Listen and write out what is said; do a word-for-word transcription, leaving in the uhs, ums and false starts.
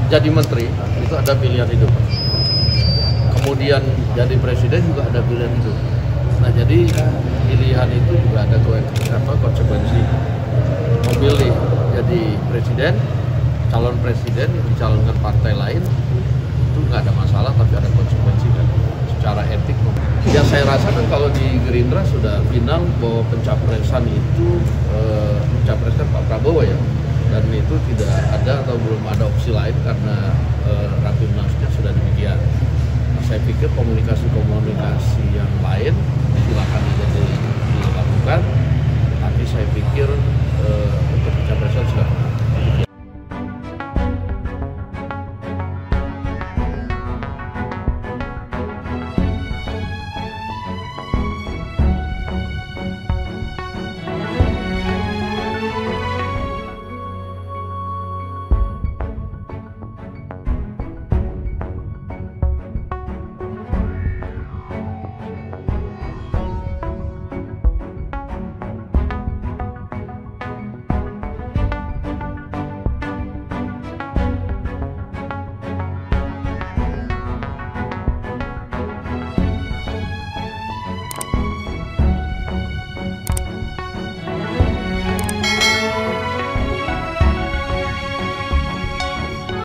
jadi menteri itu ada pilihan hidup. Kemudian jadi presiden juga ada pilihan hidup. Nah jadi pilihan itu juga ada apa, konsekuensi. Memilih jadi presiden, calon presiden mencalonkan partai lain itu nggak ada masalah, tapi ada konsekuensi kan secara etik. Ya saya rasa kan kalau di Gerindra sudah final bahwa pencapresan itu eh, mencapreskan Pak Prabowo ya, dan itu tidak ada atau belum ada opsi lain karena eh, Rapimnasnya sudah demikian. Nah, saya pikir komunikasi-komunikasi yang lain silakan aja dilakukan, tapi saya pikir eh, untuk pencapresan sudah